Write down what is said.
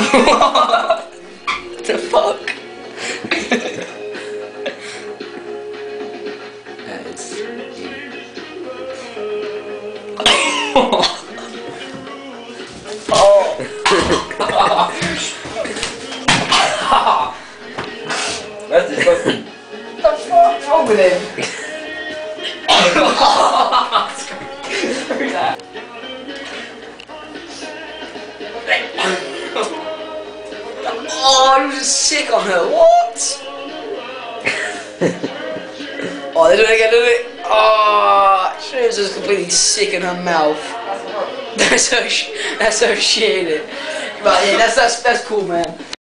What the fuck? It's... Oh. That's disgusting. What the fuck's wrong with him? Screw that. Oh, he was just sick on her. What? Oh, they're doing it again, doing it. Oh, she was just completely sick in her mouth. That's so shit. But yeah, that's cool, man.